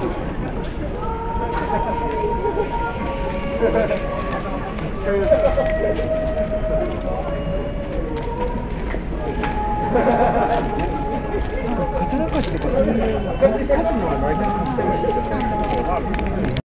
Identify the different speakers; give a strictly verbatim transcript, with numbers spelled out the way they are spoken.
Speaker 1: 刀鍛冶とかそういうカジカジノはないな。